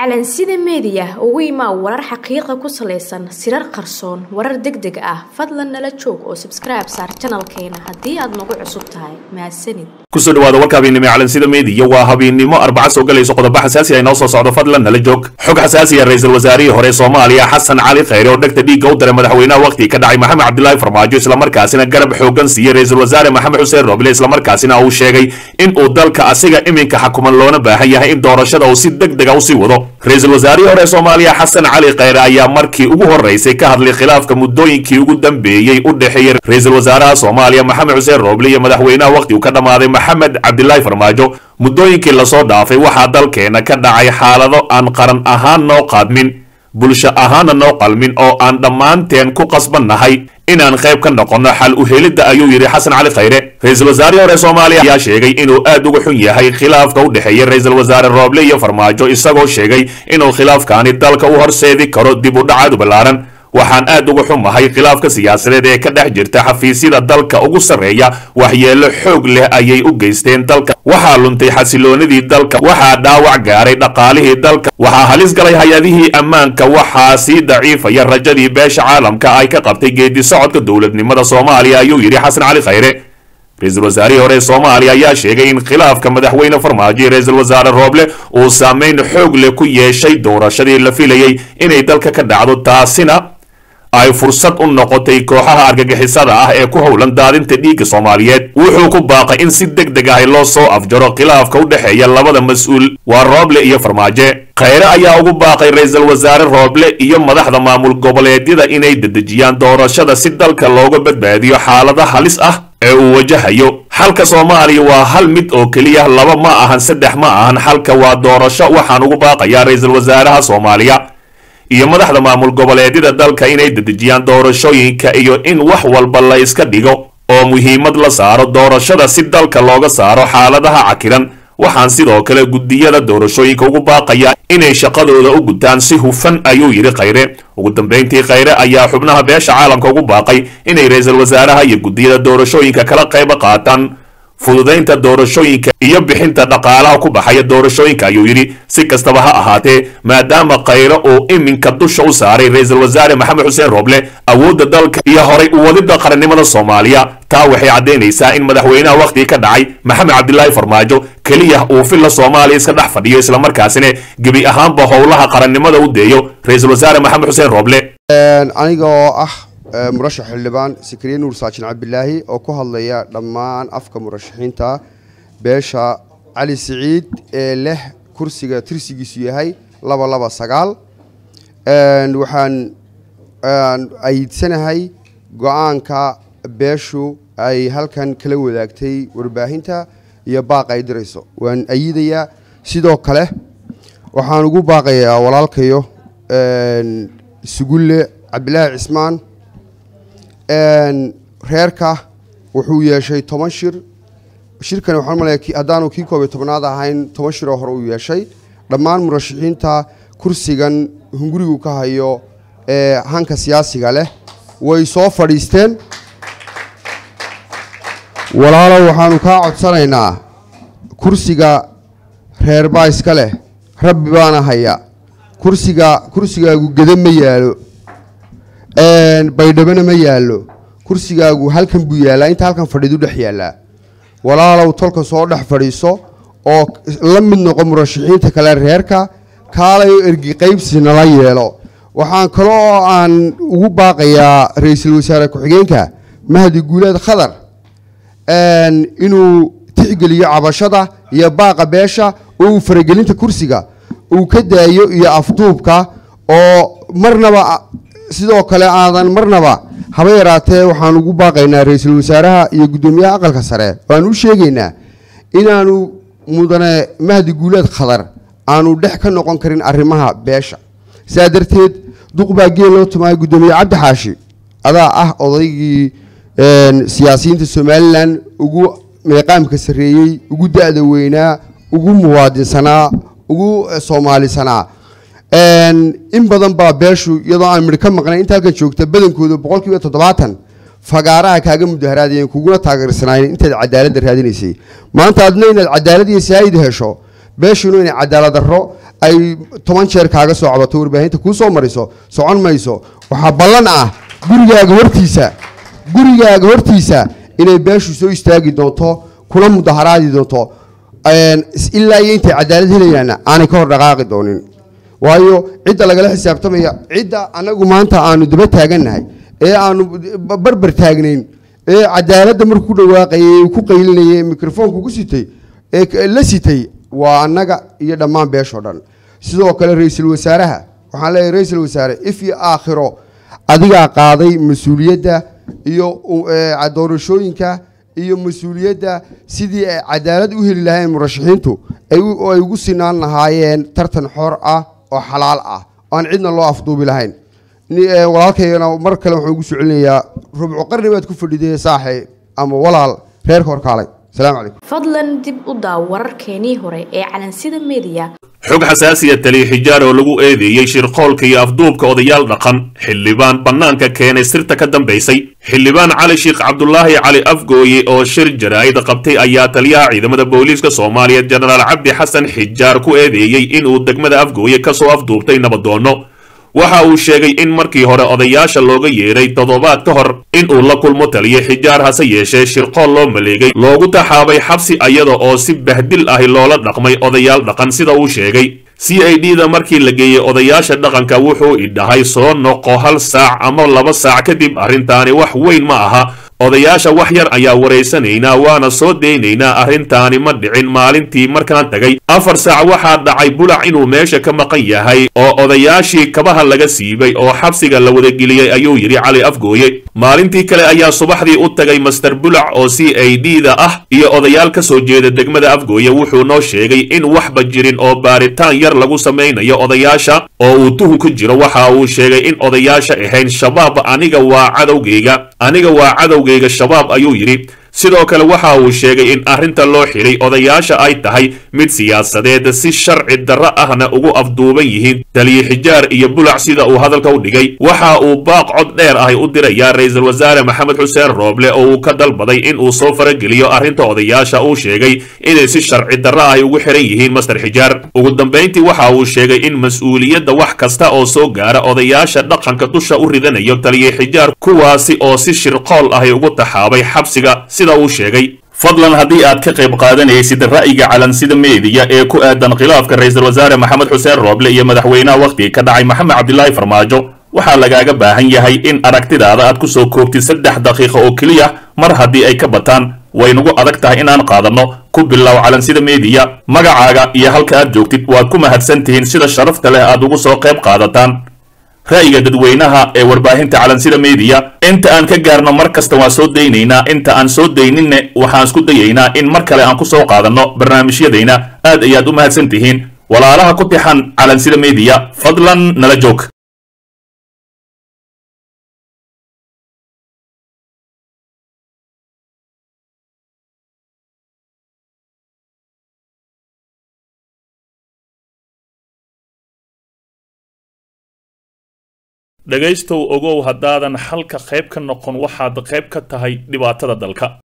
calansida media ugu imaa warar xaqiiqo ku saleysan sirar qarsoon warar degdeg ah fadlan nala joog oo subscribe saar channelkeena hadii aad nagu cusub tahay mahadsanid kusoo dhawaada warka habeenimo calansida media waa habeenimo arbaca soo galayso qodobo xasaasi ah inoo soo socdo fadlan nala joog xog xasaasi ah ra'iisul wasaarihii hore Soomaaliya Xasan Cali Khayre oo dhagta dhiig u diray madaxweynaha waqti ka dhacay Maxamed Cabdullaahi Farmaajo isla markaasina garab xoogan siiyay ra'iisul wasaare Maxamed Xuseen Roble isla markaasina uu sheegay in uu dalka asiga iminka xukuman loona baahan yahay in doorashada uu si degdeg ah u sii wado ra'iisul wasaarihii hore Soomaaliya Xasan Cali Khayre ayaa markii ugu horeysay ka hadlay khilaafka muddooyinkii ugu dambeeyay u dhaxeeyay ra'iisul wasaaraha Soomaaliya Maxamed Xuseen Roble iyo madaxweynaha waqti ka dhamaaday Maxamed Cabdullaahi Farmaajo muddooyinkii la soo dhaafay waxa dalkeena ka dhacay xaalado aan qaran ahaan noo qaadmin bulsho ahaan noo qalmin oo aan dhamaanteen ku qasbannahay inaan qayb ka noqono xal u helida ayuu yiri Xasan Cali Khayre ra'iisul wasaarihii hore Soomaaliya ayaa sheegay inuu aad uga xun yahay khilaafka u dhaxeeya ra'iisul wasaare Roble iyo Farmaajo isagoo sheegay inuu khilaafkaani dalka u horseedi karo dib u dhac balaaran waxaan aad uga xumahay khilaafka siyaasadeed ee ka dhex jirta xafiisyada dalka ugu sareeya waxyeelo xoog leh ayay u geysteen dalka waxaa luntay xasiloonidii dalka waxaa dhaawac gaaray dhaqaalihii dalka waxaa halis galay hay-adihii ammaanka waxaa sii daciifaya rajadii beesha caalamka ay ka qabtay geedi socodka dowladnimada Soomaaliya ayuu yiri Xasan Cali Khayre ra'iisul wasaarihii hore Soomaaliya ayaa sheegay in khilaafka madaxweyne Farmaajo iyo ra'iisul wasaare Roble uu saameyn xoog leh ku yeeshay doorashadii la filayay inay dalka ka dhacdo taasina ay fursad u noqotay kooxaha argagixisada ah ee ku howlan daadinta dhiigga Soomaaliyeed wuxuu ku baaqay in si degdeg ah loo soo afjaro khilaafka u dhaxeeya labada mas'uul waa Roble iyo Farmaajo Khayre ayaa ugu baaqay ra'iisul wasaare Roble iyo madaxda maamul goboleedyada inay dedejiyaan doorashada si dalka looga badbaadiyo xaalada halis ah ee uu wajahayo xalka Soomaaliya waa hal mid oo kaliya laba ma ahan saddex ma ahan xalka waa doorasho waxaan ugu baaqayaa ra'iisul wasaaraha Soomaaliya iyo madaxda maamul goboleedyada dalka inay dedejiyaan doorashooyinka iyo in wax walba la iska dhigo oo muhiimad la saaro doorashada si dalka looga saaro xaaladaha cakiran waxaan sidoo kale gudiyada doorashooyinka ugu baaqaya inay shaqadooda u gutaan si hufan ayuu yiri Khayre ugu dambeyntii Khayre ayaa xubnaha beesha caalamka ugu baaqay inay ra'iisul wasaaraha iyo gudiyada doorashooyinka kala qayb qaataan fududeynta doorashooyinka iyo bixinta dhaqaalaha ku baxaya doorashooyinka ayuu yiri si kastaba ha ahaatee maadaama Khayre oo iminka dusha u saaray ra'iisul wasaare Maxamed Xuseen Roble awoodda dalka iyo horay u wadida qarannimada Soomaaliya taa waxay cadeynaysaa in madaxweynaha waqti ka dhacay Maxamed Cabdullaahi Farmaajo kaliya uu filla Soomaaliya iska dhex fadhiyo isla markaasina gabi ahaanba howlaha qarannimada u deeyo ra'iisul wasaare Maxamed Xuseen Roble anigoo مرشح اللبان سكرين نور ساجن عبد الله أو كهالله لما أفكر مرشحين باشا علي سعيد له كرسي ترسي سيهاي لبا سقال وحن أي سنة هاي قان كا باشو أي هل كان كلو ذاكتي ورباهنتا يباقي يدرسه وأن أيديا سيدو كله وحن نقول باقي ولالكيو سقول عبد الله عثمان reerka wuxuu yeeshay 10 shirkan waxaan maleeyay hadaan kii 12aad ahayn 10 shir hore uu yeeshay dhammaan murashaxiinta kursigan hungurigu ka hayo hanka siyaasiga leh way soo fadhiisteen walaalo waxaanu ka codsanaynaa kursiga reer baaska leh rabbi baana haya kursigaagu gadama yaalo baydhabana ma yaalo kursigaagu halkan buu yaalaa inta halkan fadhidu dhex yaala walaalow tolka soo dhex fadhiiso oo la mid noqon murashaxiinta kale reerka kaalayo ergi qaybsina la yeelo waxaan kale oo aan ugu baaqayaa ra'iisul wasaare ku-xigeenka Mahdi Guuleed Khadar inuu tixgeliyo cabashada iyo baaqa beesha oo faragelinta kursiga uu ka daayo iyo afduubka oo marnaba sidoo kale aadan marnaba haba yaraatee waxaan ugu baaqaynaa ra'iisul wasaaraha iyo gudoomiyaha aqalka sare waan u sheegaynaa inaanu mudane Mahdi Guuleed Khadar aanu dhex ka noqon karin arrimaha beesha saadarteed duqbaa geel loo tumay gudoomiyaha Cabdi Xaashi adaa ah odaygii siyaasiyiinta Soomaaliland ugu meeqaamka sareeyay ugu daada weynaa ugu muwaadinsanaa ugu Soomaalisanaa in badan baa beeshu iyadoo aan mid ka maqnay inta halka joogta badankooda 70% fagaaraha kaaga mudaharaadeen kuguna taageersanaayeen inta cadaalad raadinaysay maanta adna inaad cadaalad iyo saayid hesho beeshuna inay cadaalad darro ay 10 jeer kaaga soo cabato warbaahinta ku soo mariso socon mayso waxa ballan ah gurigaaga hortiisa inay beeshu soo istaagi doonto kuna mudaharaadi doonto ilaa intay cadaalad helayaan aanay ka hor dhaqaaqi doonin waayo cidda lagala xisaabtamaya cidda anagu maanta aanu daba taaganahay ee aanu barbar taagnayn ee cadaaladda markuu ku dhawaaqayay ku qaylinayay mikrofoonku ku sitay ee la sitay waa anaga iyo dhammaan beesho dhan sidoo kale ra'iisul wasaaraha waxaan leeyahay ra'iisul wasaare if iyo aakhiro adiga qaaday mas'uuliyadda iyo doorashooyinka iyo mas'uuliyadda sidii ay cadaalad u heli lahayn murashaxiintu ay ugu sinaan lahaayeen tartan xor ah oo xalaal ah aan cidna loo afduubi lahayn walaalkayna mar kale wuxuu ugu su'aalinayaa rubco qarni baad ku fadhiday saaxay ama walaal reer horkaalay السلام عليكم fadlan dib u daaw wararkeenii hore ee calansida media xog xasaasiya tali xijaar oo lagu eedeeyay shirqoolka iyo afduubka odayaal dhaqan xildhibaan banaanka keenay sirta ka dambeysay xildhibaan cali sheekh cabdullaahi cali afgooye oo shir jaraa'id qabtay ayaa taliyaha ciidamada booliiska Soomaaliyeed Generaal Cabdi Xasan Xijaar ku eedeeyay in uu degmada afgooye ka soo afduubtay nabadoono waxa uu sheegay in markii hore odayaasha looga yeeray toddobaad ka hor in uu la kulmo taliye xijaar hase yeeshee shirqool loo maleegay loogu taxaabay xabsi ayada oo si bahdil ah loola dhaqmay odayaal dhaqan sida uu sheegay CID-da markii la geeyay odayaasha dhaqanka wuxuu idhahay soo noqo hal saac ama 2 saac kadib arrintaani wax weyn ma aha odayaasha wax yar ayaa wareysanaynaa waana soo deynaynaa arrintaani ma dhicin maalintii markaan tagay 4 saac waxaa dhacay bulac inuu meesha ka maqan yahay oo odayaashii kabaha laga siibay oo xabsiga la wada geliyay ayuu yiri Cali Afgooye maalintii kale ayaa subaxdii u tagay Master Bulac oo CID-da ah iyo odayaal ka soo jeeda degmada Afgooye wuxuu noo sheegay in waxba jirin oo baaritaan yar lagu sameynayo odayaasha oo uu tuhun ku jiro waxa uu sheegay in odayaasha ahayn shabaab aniga waa cadowgeyga shabaab ayuu yiri sidoo kale waxa uu sheegay in arrinta loo xiray odayaasha ay tahay mid siyaasadeed si sharci darro ahna ugu afduuban yihiin taliye xijaar iyo bulac sida uu hadalka u dhigay waxa uu baaq cod dheer ah u dirayaa ra'iisul wasaare Maxamed Xuseen Rooble oo uu ka dalbaday in uu soo farageliyo arrinta odayaasha uu sheegay inay si sharci darro ah ugu xiran yihiin Master Xijaar ugu dambeyntii waxa uu sheegay in mas'uuliyadda wax kasta oo soo gaara odayaasha dhaqanka dusha u ridanayo taliye xijaar kuwaasi oo si shirqool ah ugu taxaabay xabsiga sida uu sheegay fadlan haddii aad ka qayb qaadanaysid ra'yiga calansida meediya ee ku aadan khilaafka ra'iisul wasaare Maxamed Xuseen Rooble iyo madaxweynaha waqtiga ka dhacay Maxamed Cabdullaahi Farmaajo waxaa lagaaga baahan yahay in aragtidaada aad ku soo koobtid 3 daqiiqo oo kaliya mar haddii ay ka bataan way nagu adag tahay inaan qaadano ku bilow calansida meediya magacaaga iyo halka aad joogtid waad ku mahadsantihiin sida sharafta leh aad ugu soo qayb qaadataan ra'yiga dadweynaha ee warbaahinta calansida meediya inta aan ka gaarno mar kasta waa soo deynaynaa inta aan soo deyninne waxaan isku dayaynaa in mar kale aan ku soo qaadano barnaamijyadayna aad ayaad u mahadsantihiin walaalaha ku tixan calansida meediya fadlan nala joog dhagaystow ogow haddaadan halka qayb ka noqon waxaad qayb ka tahay dhibaatada dalka